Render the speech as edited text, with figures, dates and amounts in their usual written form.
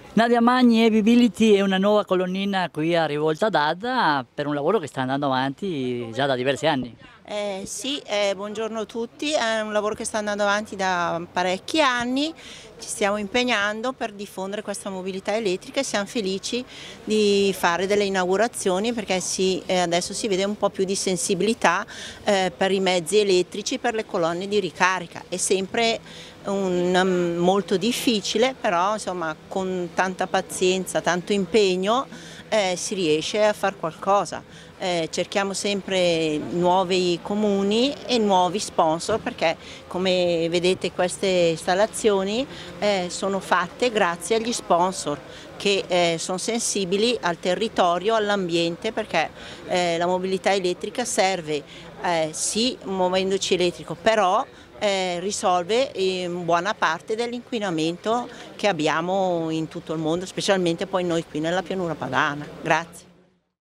Nadia Magni e-Mobility è una nuova colonnina qui a Rivolta d'Adda per un lavoro che sta andando avanti già da diversi anni. Sì, buongiorno a tutti, è un lavoro che sta andando avanti da parecchi anni, ci stiamo impegnando per diffondere questa mobilità elettrica e siamo felici di fare delle inaugurazioni perché adesso si vede un po' più di sensibilità per i mezzi elettrici, per le colonne di ricarica. È sempre molto difficile, però insomma con tanta pazienza, tanto impegno si riesce a fare qualcosa. Cerchiamo sempre nuovi comuni e nuovi sponsor perché come vedete queste installazioni sono fatte grazie agli sponsor che sono sensibili al territorio, all'ambiente perché la mobilità elettrica serve sì muovendoci elettrico però risolve in buona parte dell'inquinamento che abbiamo in tutto il mondo, specialmente poi noi qui nella pianura padana. Grazie.